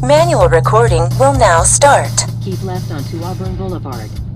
Manual recording will now start. Keep left onto Auburn Boulevard.